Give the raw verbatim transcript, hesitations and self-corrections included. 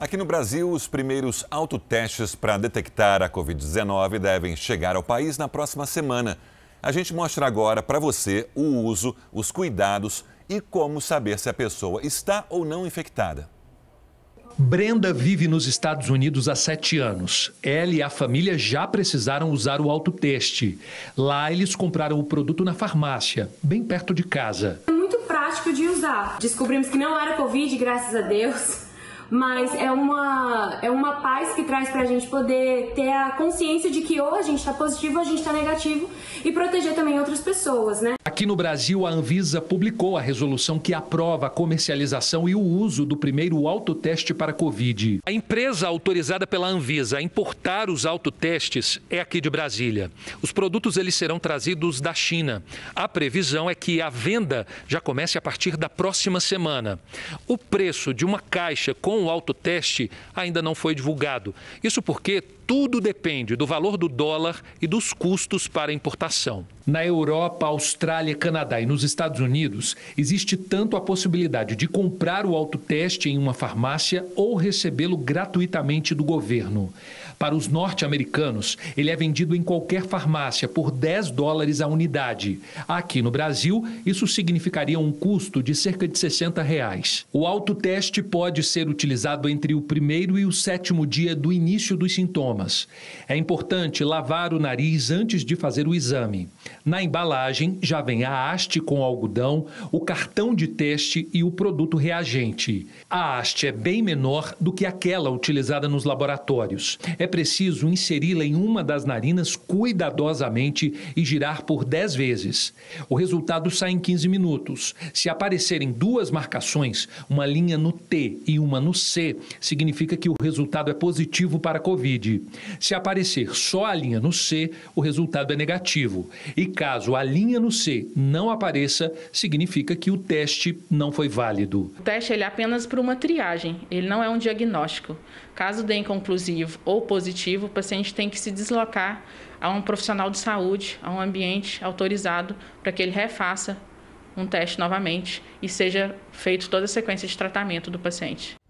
Aqui no Brasil, os primeiros autotestes para detectar a Covid dezenove devem chegar ao país na próxima semana. A gente mostra agora para você o uso, os cuidados e como saber se a pessoa está ou não infectada. Brenda vive nos Estados Unidos há sete anos. Ela e a família já precisaram usar o autoteste. Lá, eles compraram o produto na farmácia, bem perto de casa. É muito prático de usar. Descobrimos que não era Covid, graças a Deus. Mas é uma, é uma paz que traz pra gente poder ter a consciência de que ou a gente está positivo ou a gente está negativo e proteger também outras pessoas, né? Aqui no Brasil, a Anvisa publicou a resolução que aprova a comercialização e o uso do primeiro autoteste para Covid. A empresa autorizada pela Anvisa a importar os autotestes é aqui de Brasília. Os produtos eles serão trazidos da China. A previsão é que a venda já comece a partir da próxima semana. O preço de uma caixa com o autoteste ainda não foi divulgado. Isso porque tudo depende do valor do dólar e dos custos para importação. Na Europa, Austrália, Canadá e nos Estados Unidos, existe tanto a possibilidade de comprar o autoteste em uma farmácia ou recebê-lo gratuitamente do governo. Para os norte-americanos, ele é vendido em qualquer farmácia por dez dólares a unidade. Aqui no Brasil, isso significaria um custo de cerca de sessenta reais. O autoteste pode ser utilizado entre o primeiro e o sétimo dia do início dos sintomas. É importante lavar o nariz antes de fazer o exame. Na embalagem já vem a haste com algodão, o cartão de teste e o produto reagente. A haste é bem menor do que aquela utilizada nos laboratórios. É preciso inseri-la em uma das narinas cuidadosamente e girar por dez vezes. O resultado sai em quinze minutos. Se aparecerem duas marcações, uma linha no T e uma no C, significa que o resultado é positivo para a Covid. Se aparecer só a linha no C, o resultado é negativo. E caso a linha no C não apareça, significa que o teste não foi válido. O teste ele é apenas para uma triagem, ele não é um diagnóstico. Caso dê inconclusivo ou positivo, o paciente tem que se deslocar a um profissional de saúde, a um ambiente autorizado, para que ele refaça um teste novamente e seja feita toda a sequência de tratamento do paciente.